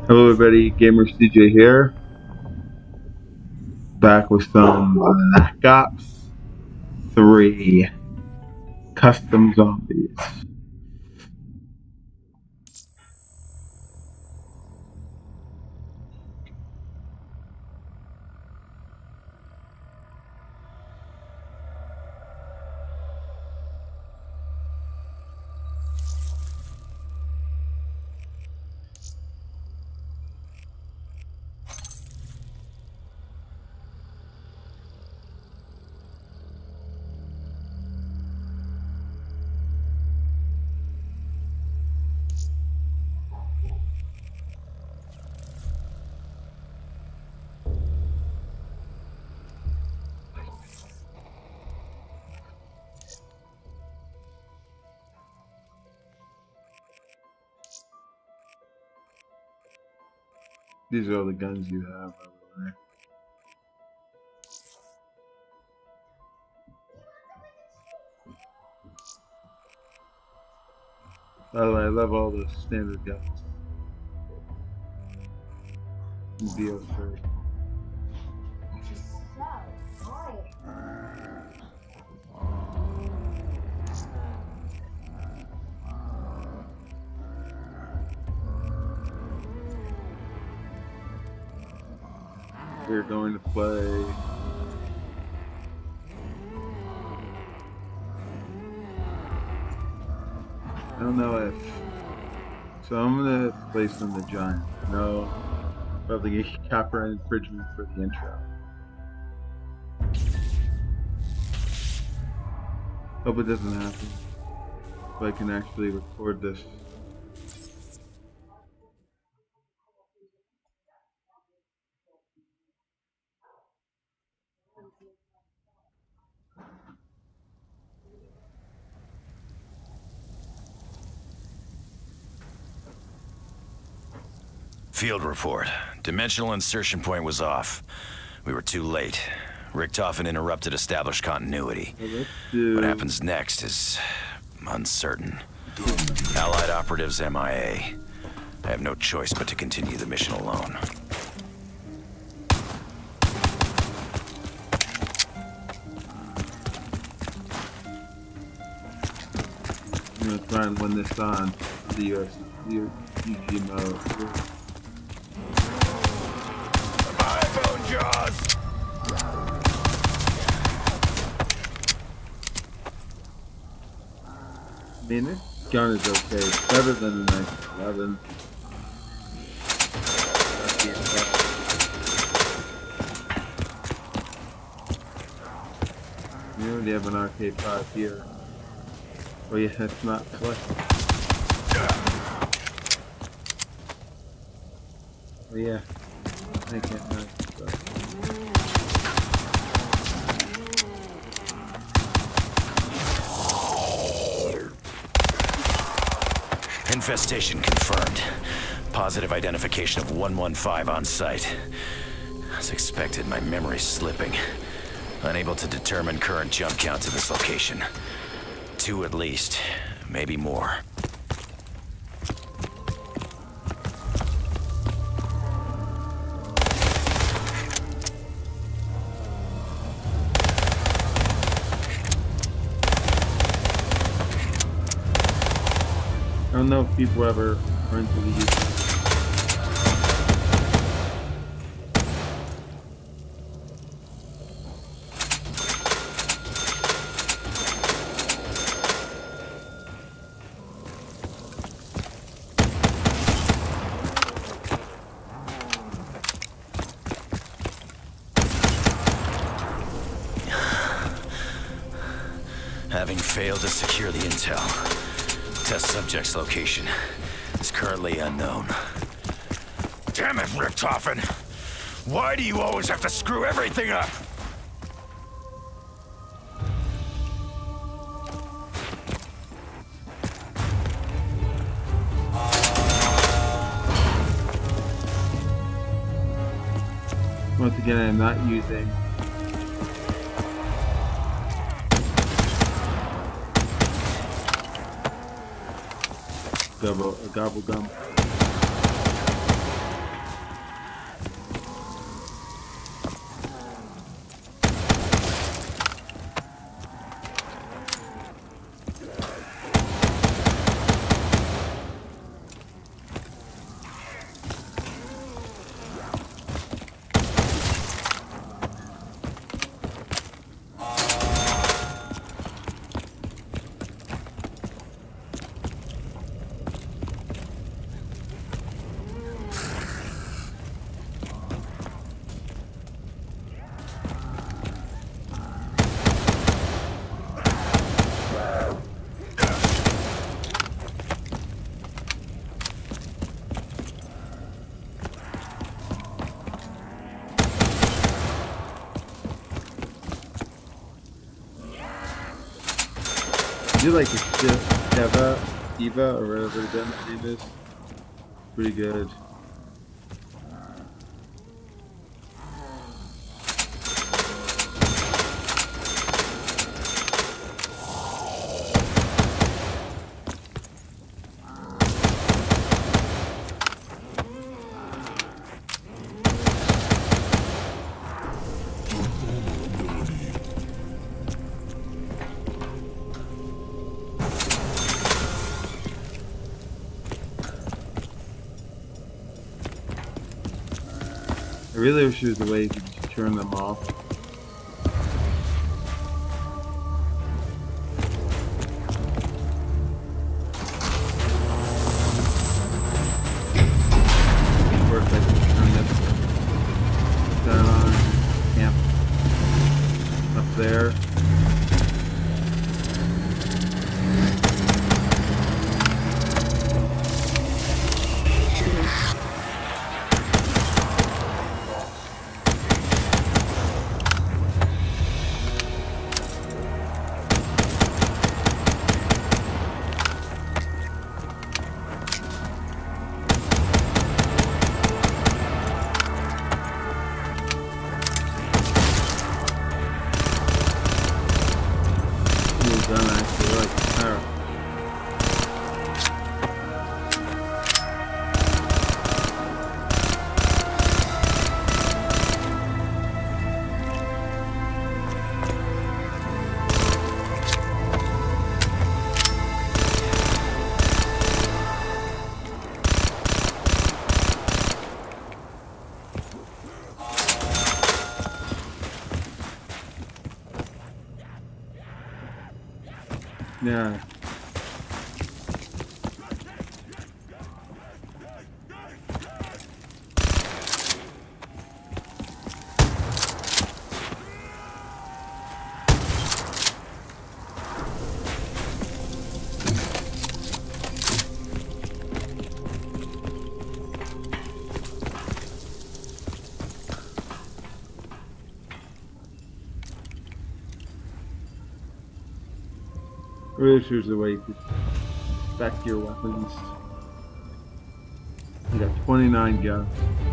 Hello everybody, Gamer CJ here, back with some Black Ops 3 Custom Zombies. These are all the guns you have over there. By the way, I love all the standard guns in BO3. We're going to play I don't know if so I'm gonna play some of the Giant. No, probably get copyright infringement for the intro. Hope it doesn't happen. If I can actually record this. Field report. Dimensional insertion point was off. We were too late. Richtofen interrupted established continuity. What happens next is uncertain. Allied operatives MIA. I have no choice but to continue the mission alone. I'm gonna try and win this on the UG mode. iPhone Jaws! I mean, this gun is okay. It's better than the 911. We already have an RK5 here. Oh yeah, that's not collectible. Oh yeah, I can't match stuff. Infestation confirmed. Positive identification of 115 on site. As expected, my memory's slipping. Unable to determine current jump count to this location. 2 at least, maybe more. I don't know if people ever are into the YouTube. Having failed to secure the intel, test subject's location is currently unknown. Damn it, Richtofen! Why do you always have to screw everything up? Once again, I'm not using gobble gum. do like the Eva, or whatever the name is. Pretty good. I really wish there was a way you could just turn them off. Or if I could turn this down on camp up there. Done actually, like the power. Yeah. Really sure there's a way you could spec your weapons. You got 29 guns.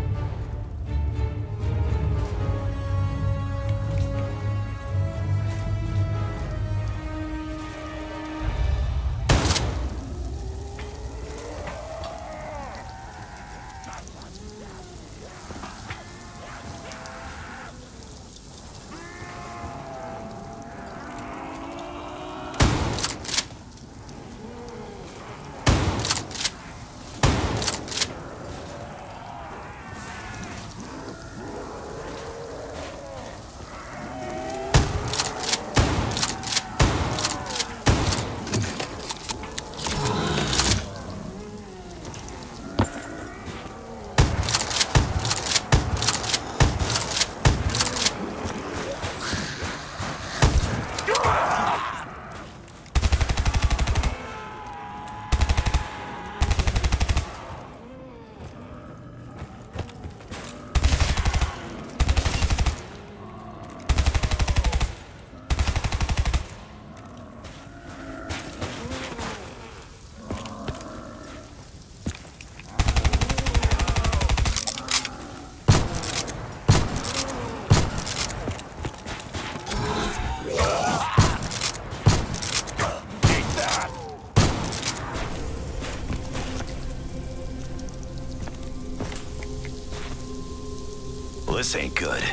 Well, this ain't good.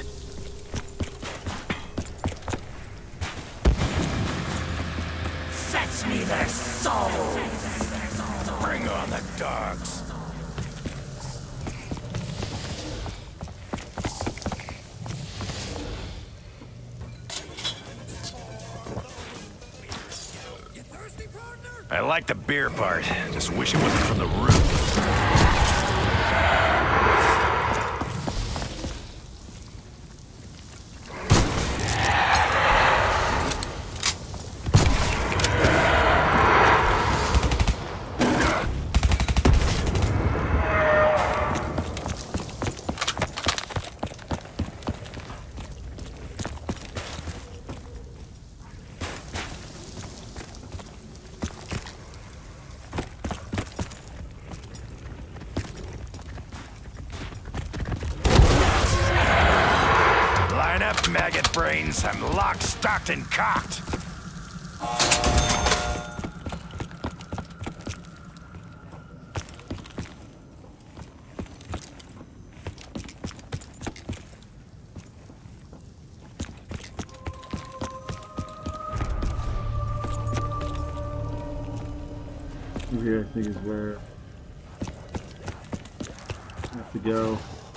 Fetch me their souls! Bring on the dogs. I like the beer part. Just wish it wasn't from the roof. brains, I'm locked, stocked, and cocked. Over here, I think, is where I have to go.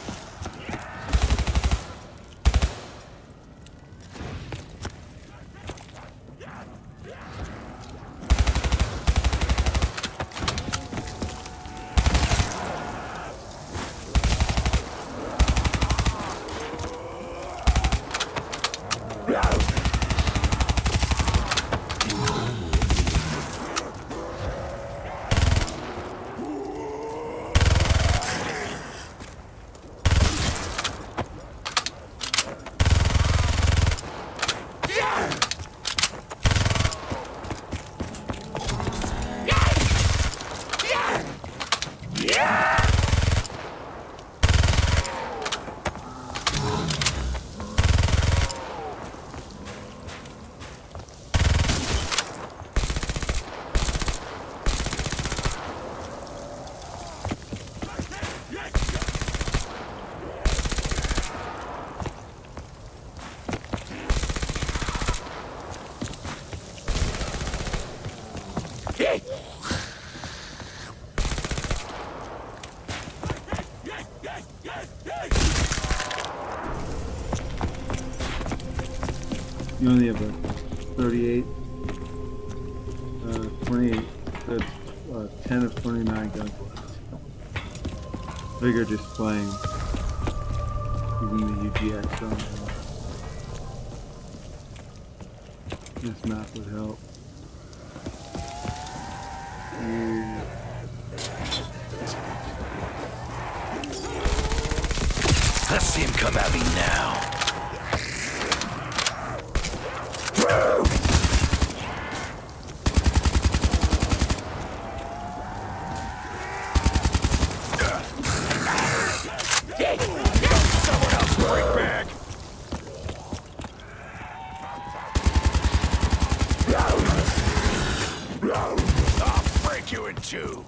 You only have a 38, 28, 10 of 29 guns left. Figure just playing using the UGX on this map would help. Let's see him come at me now. Someone else break back. I'll break you in two.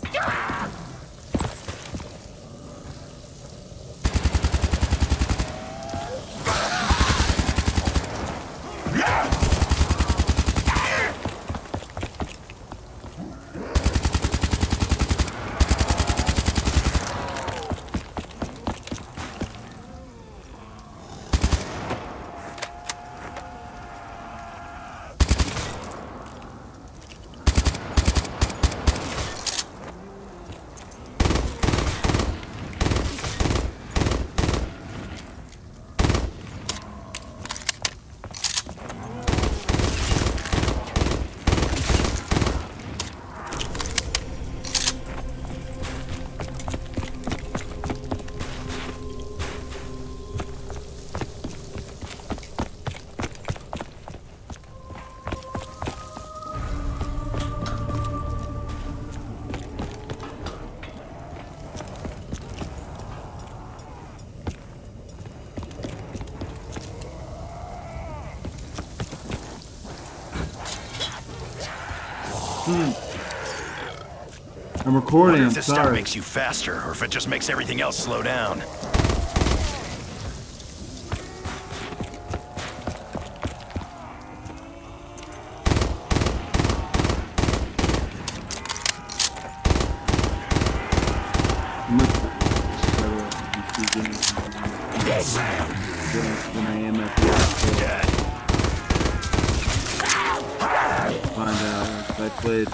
I'm recording, Wonder I'm if this sorry. stuff makes you faster, or if it just makes everything else slow down. Than I am at the outfit. Find out if I played.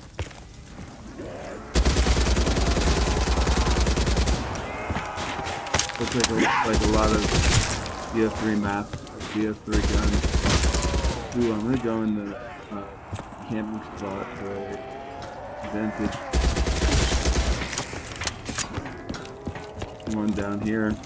Looks like a lot of BF3 maps, BF3 guns. Ooh, I'm gonna go in the camping spot for vintage. One down here.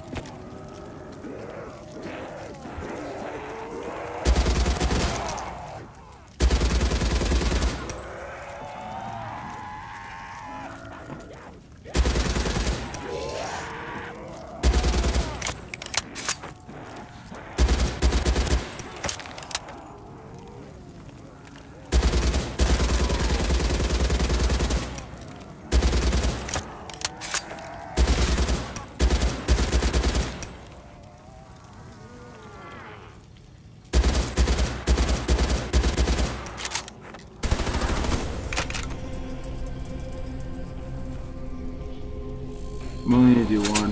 I'm only gonna do one.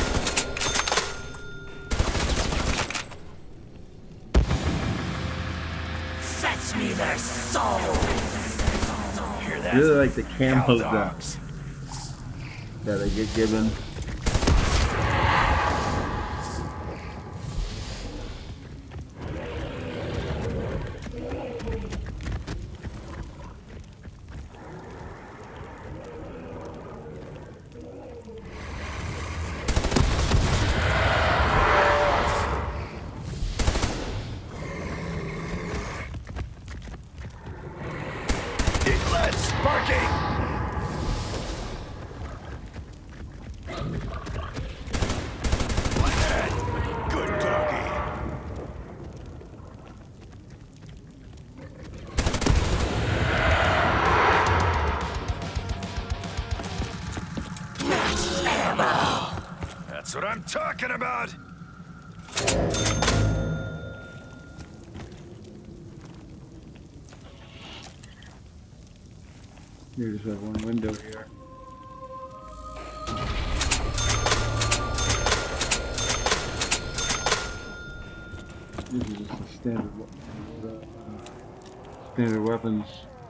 Fetch me their souls. Hear that? I really like the camos that they get given. That's what I'm talking about! You just have one window here. This is just a standard weapons.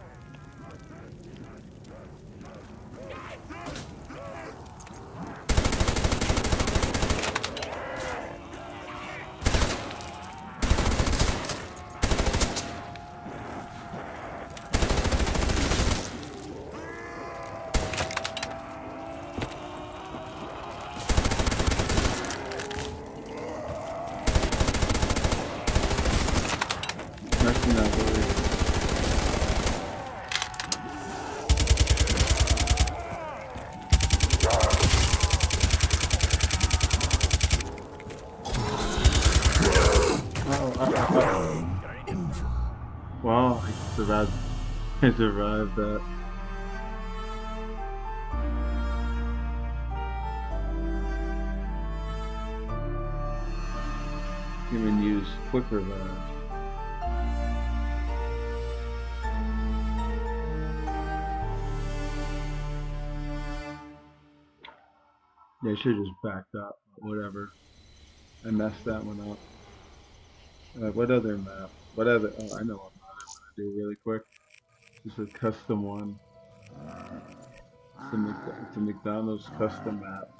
Wow, I survived that. Even use quick revive. Yeah, I should have just backed up. Whatever. I messed that one up. What other map? What other? Oh, I know what map I want to do really quick. Just a custom one. It's a McDonald's custom map.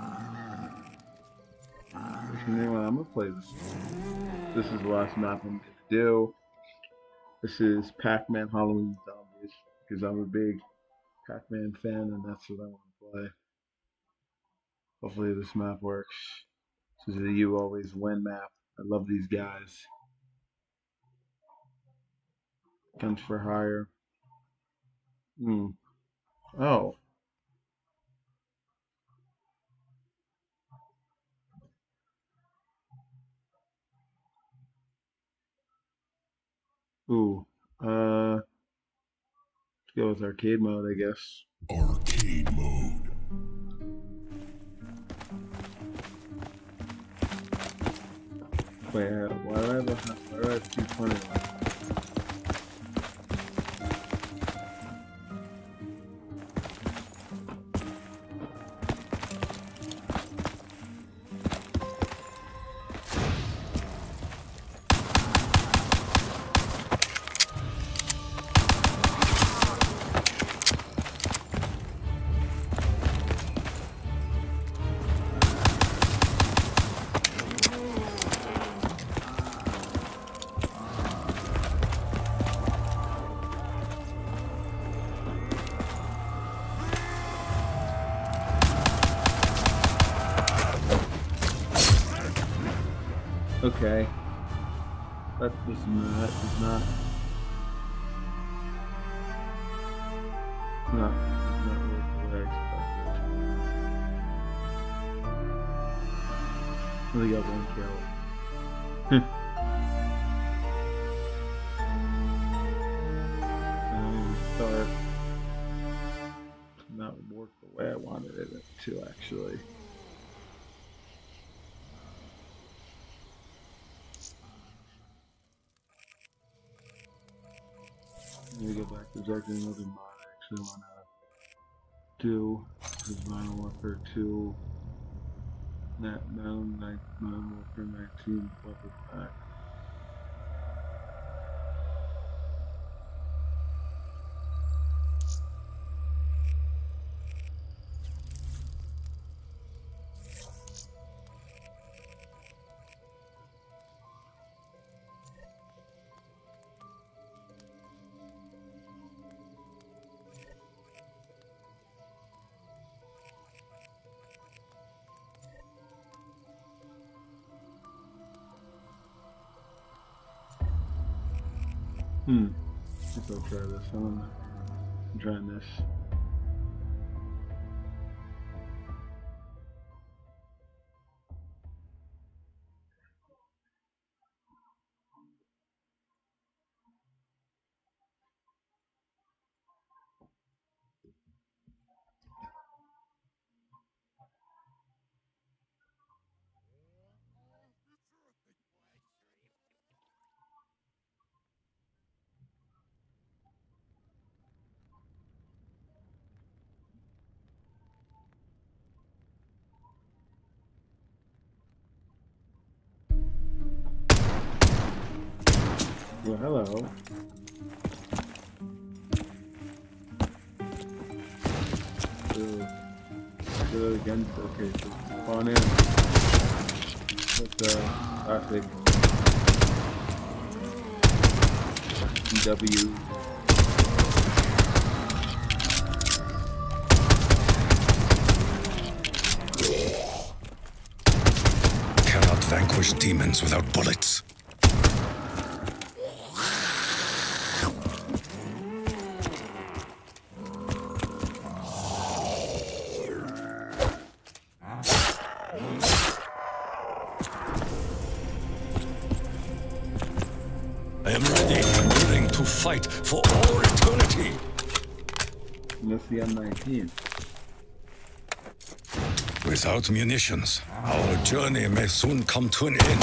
Actually, you know what? I'm gonna play this. This is the last map I'm gonna do. This is Pac-Man Halloween Zombies because I'm a big Pac-Man fan and that's what I want to play. Hopefully this map works. This is a You Always Win map. I love these guys. Guns for hire. Oh. Ooh. Let's go with arcade mode, I guess. Arcade mode. Wait, why do I have 220 left? Okay. That is not work the way I expected. Only got one kill. And start not work the way I wanted it to actually. Let me go back to exactly another mod I actually want to do. This is Modern Warfare 2. Modern Warfare 19 weapon pack. I think I'll try this. I'm trying this. Well, hello. Do it again. Okay, so spawn in with the classic W. Cannot vanquish demons without bullets. I am ready and willing to fight for all eternity. And that's the M19. Without munitions, our journey may soon come to an end.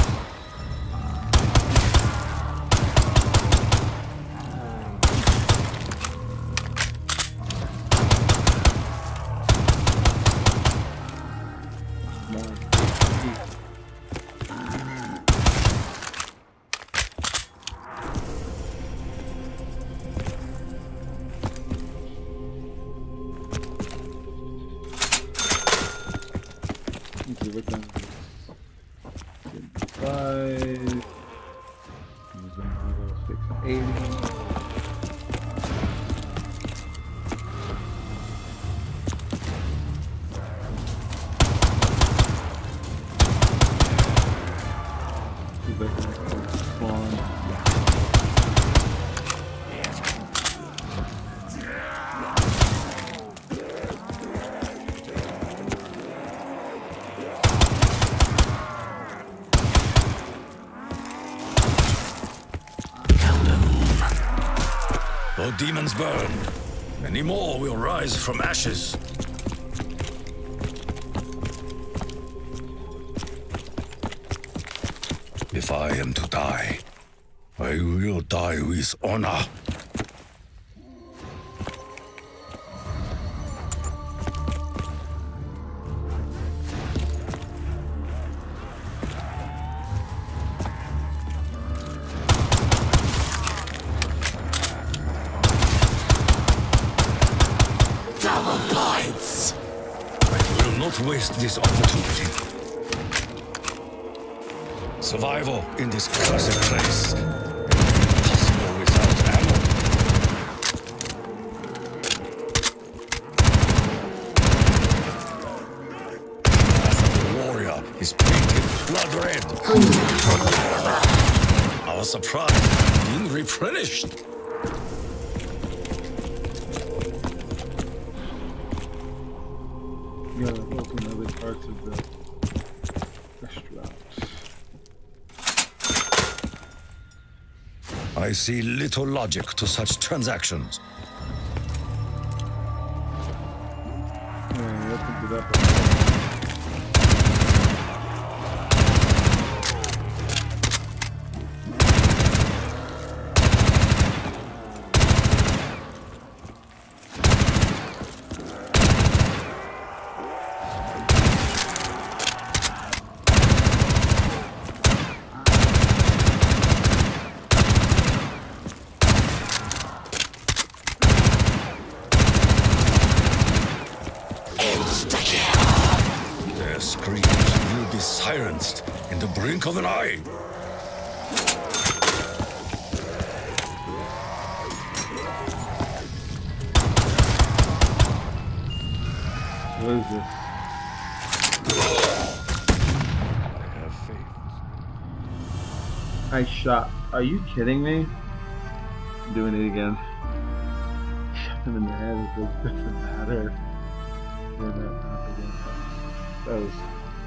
What time is it? 5. There's a model 680. See if I can spawn. Though demons burn, many more will rise from ashes. If I am to die, I will die with honor. I will not waste this opportunity. Survival in this cursed place. Impossible without ammo. The warrior is painted blood red. Our surprise being replenished. You gotta open other parts of the restaurants. I see little logic to such transactions. Yeah, opens it up. screams will be silenced in the blink of an eye. What is this? I have faith. I shot. Are you kidding me? I'm doing it again. Shot him in the head. It doesn't matter. Doing that again. That was.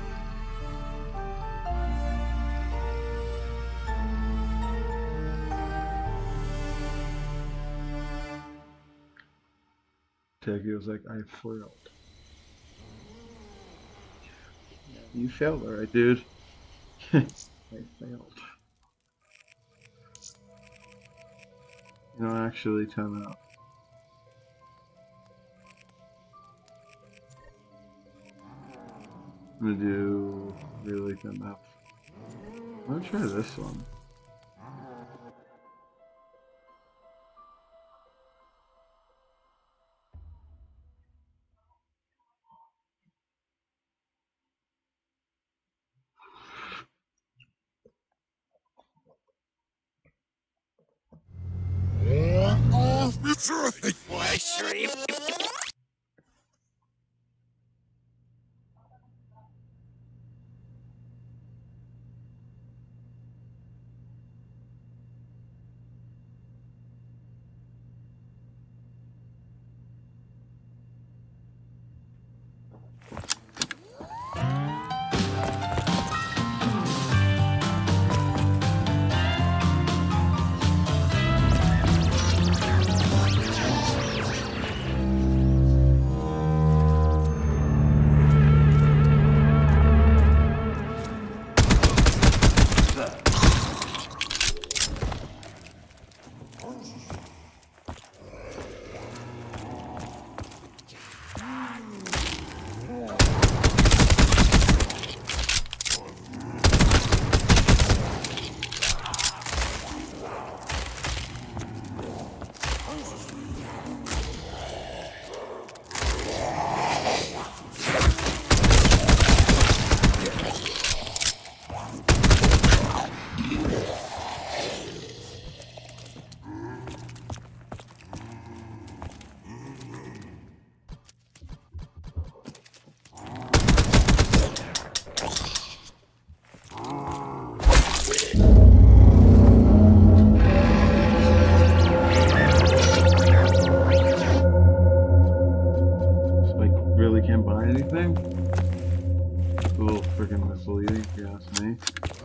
He was like, I failed. You failed, alright, dude. I failed. You know, actually, time out. I'm gonna do really thin map. I'm gonna try this one. Can't buy anything? It's a little freaking misleading, if you ask me.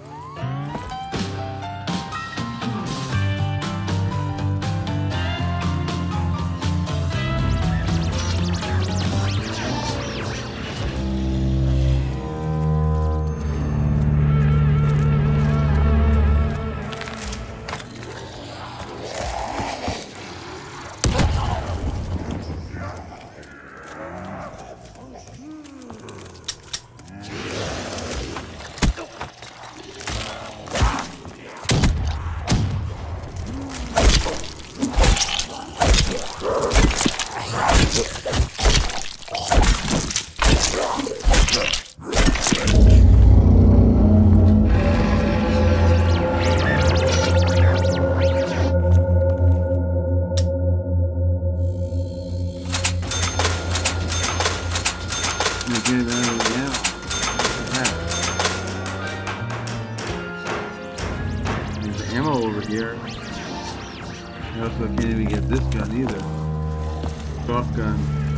Ammo over here. I also can't even get this gun either. Shotgun.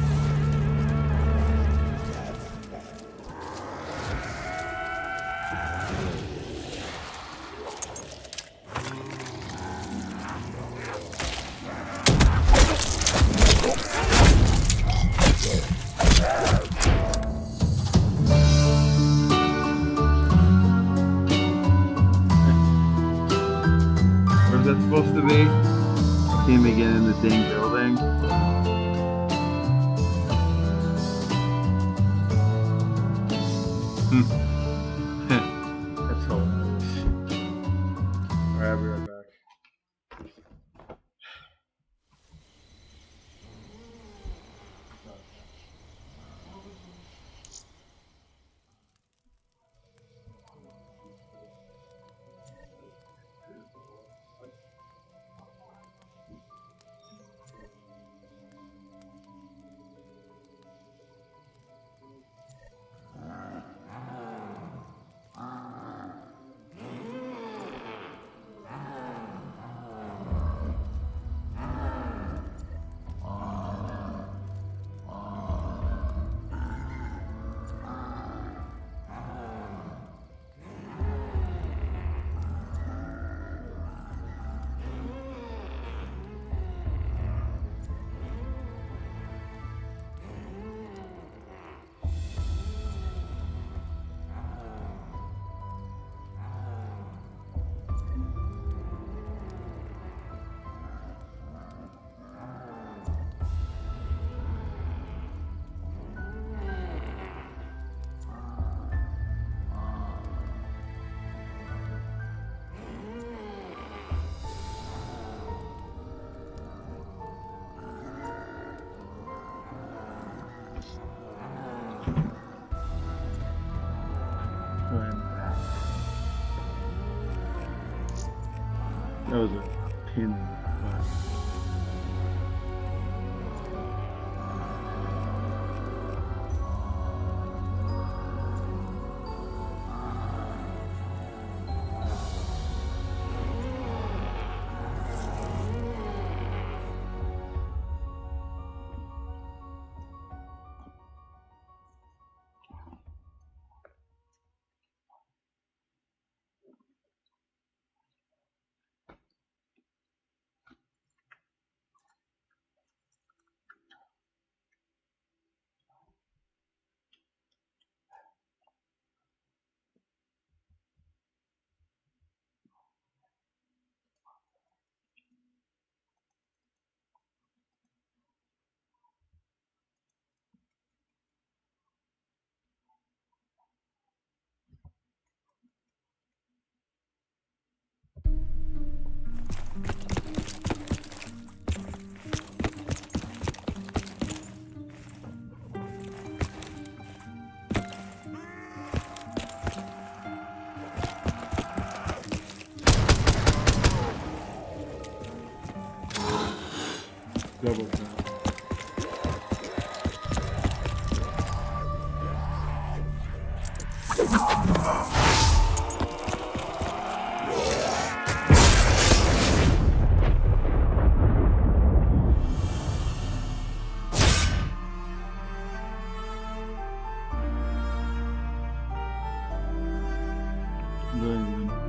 Where's that supposed to be? Can't even get in the dang building. That's hilarious. Alright, I'll be right back. That was a pin in the butt. Double jump. Doing good.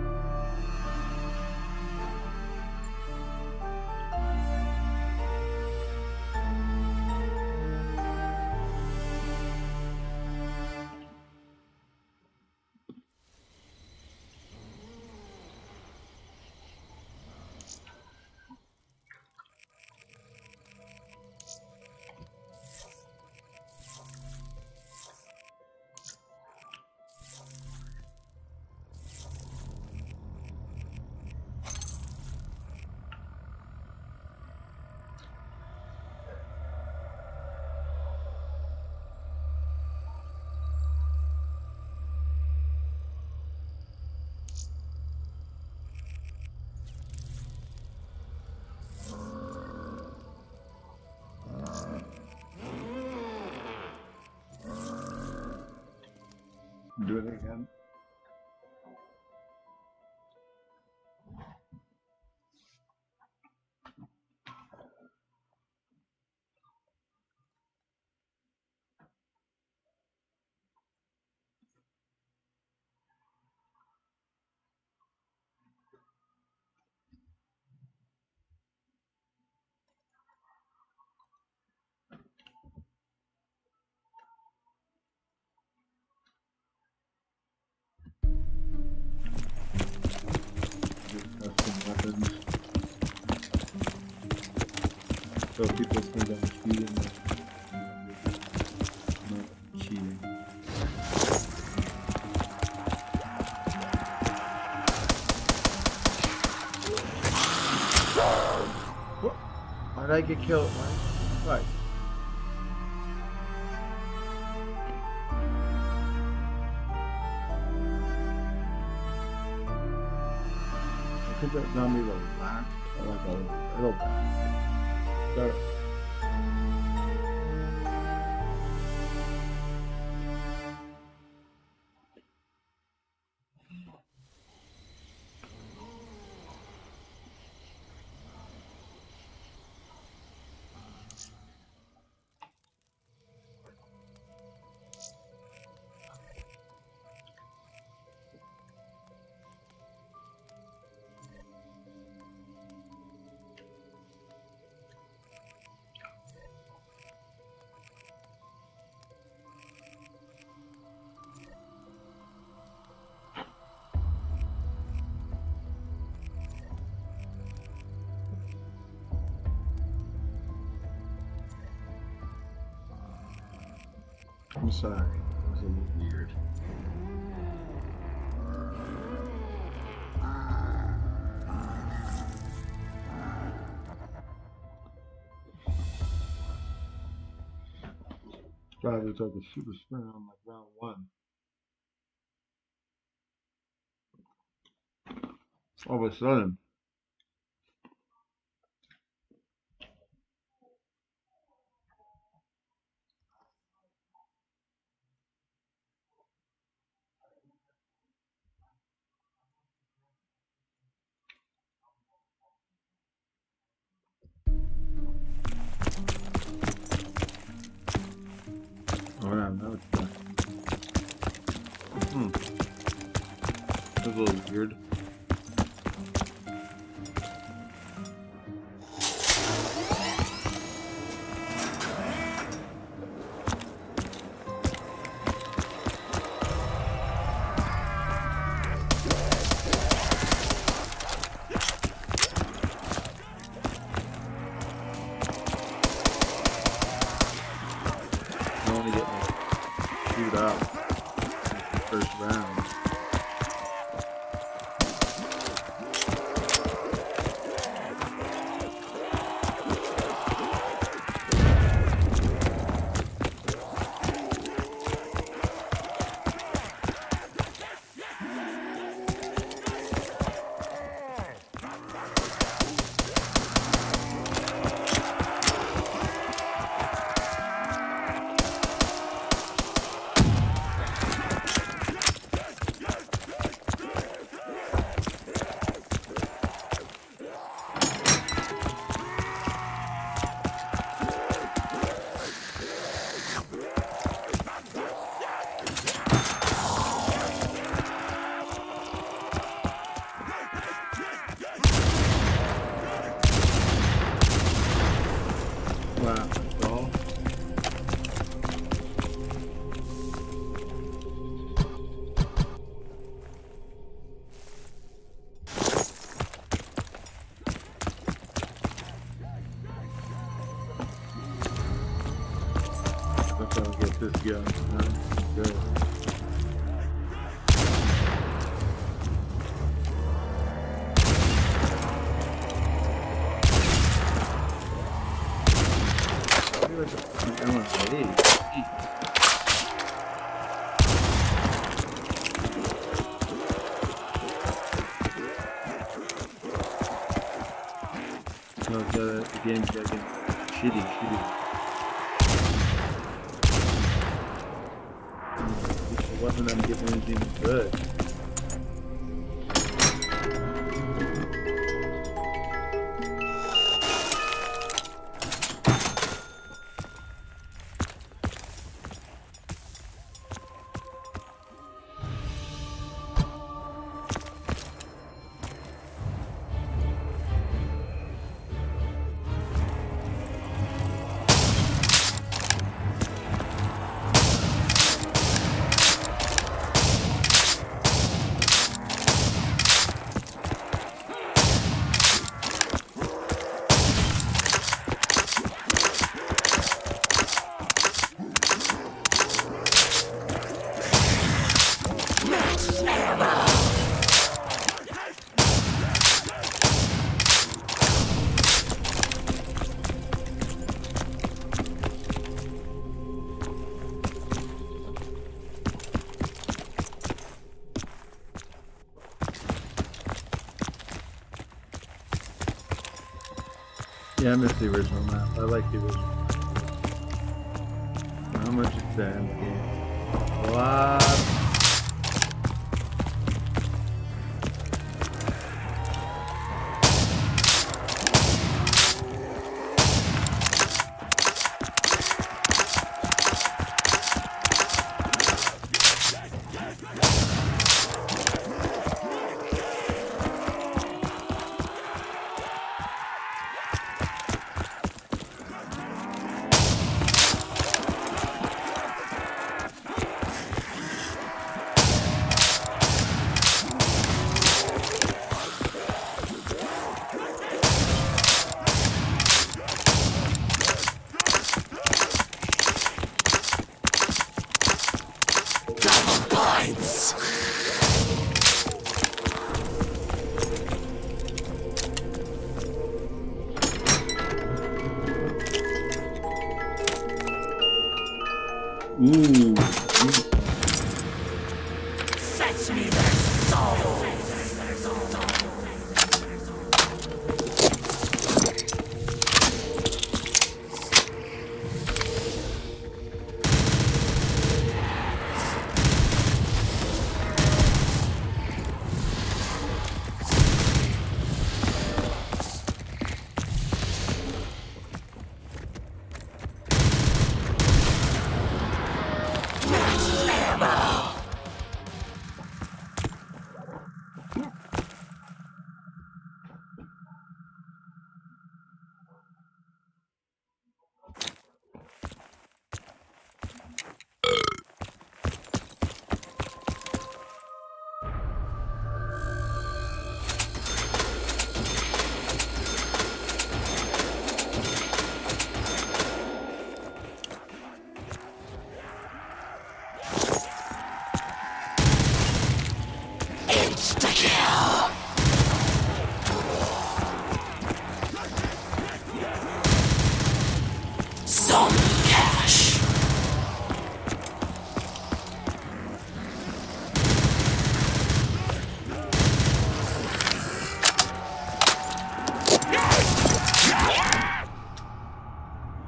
Do it again. Custom weapons. So people think I'm cheating. Not cheating. What? Why did I get killed? Why? Could that zombie relax? Like a little bit. So, I'm sorry. It was a little weird. Probably took a super spin on like round one. All of a sudden, Damn, that was done. That was a little weird. This gun, good. No, the game's getting shitty. The weapon I'm getting isn't even good. Yeah, I miss the original map. I like the original. How much is that in the game? A lot. Fetch me their soul!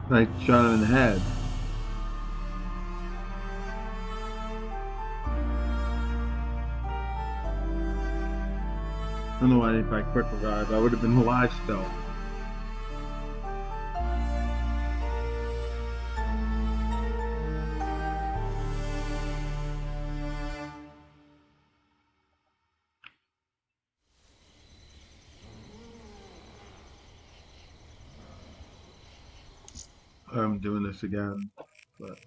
Like, shot him in the head. I don't know why I didn't fight quick regard. I would have been alive still. I'm doing this again, but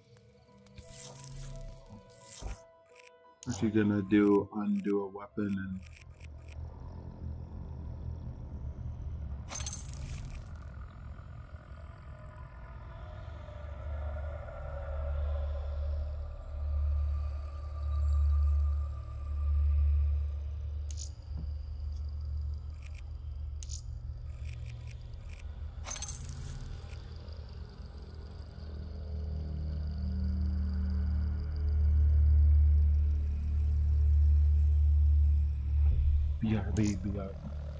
if you're gonna undo a weapon and BRB, BRB.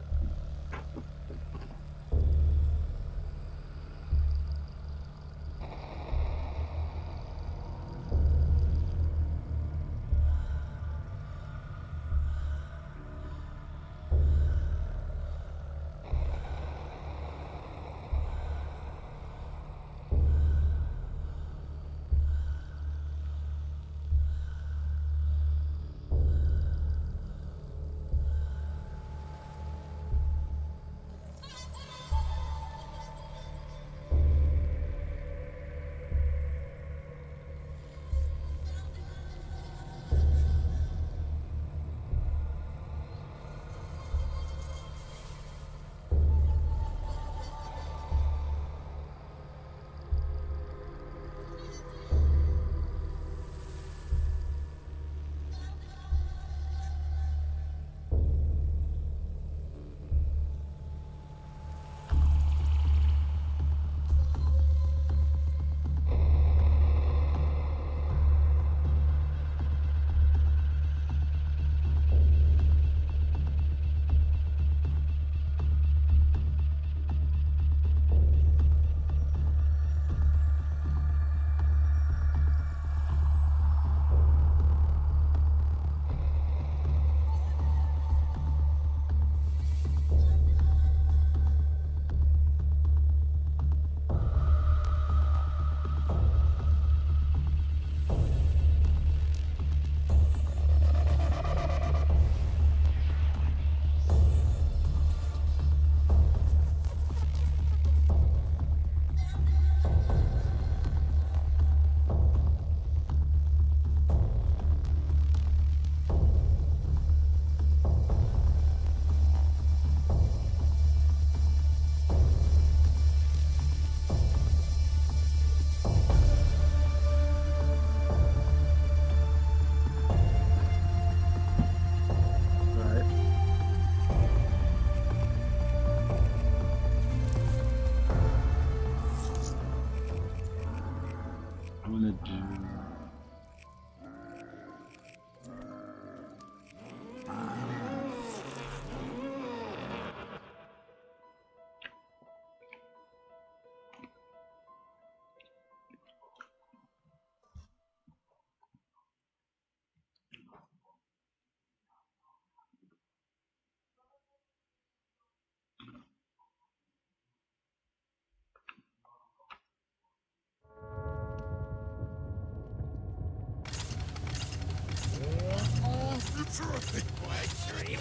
Terrific, Black.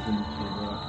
using it for that.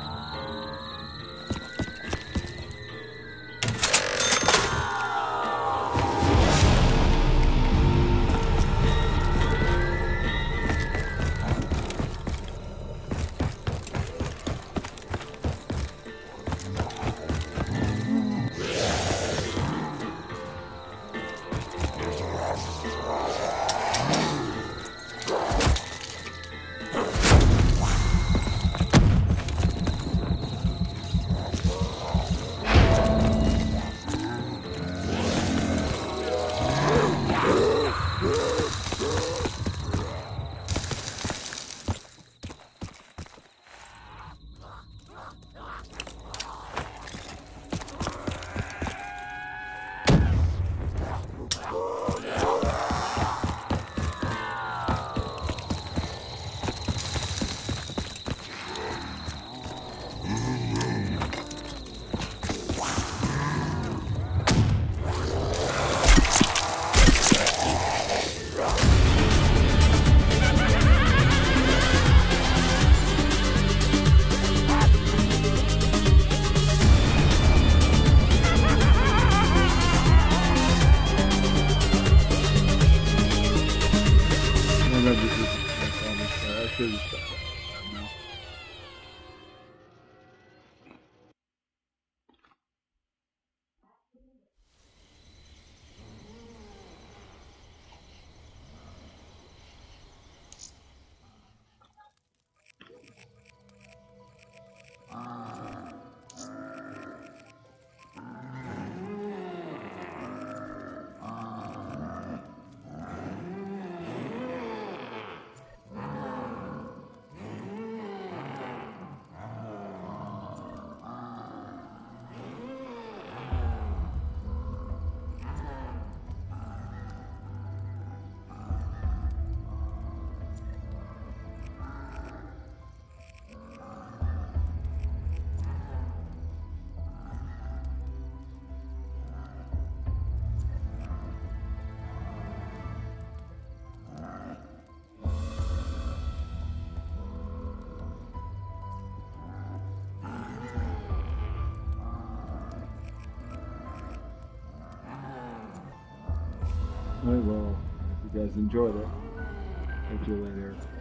Alright, well, if you guys enjoyed it, talk to you later.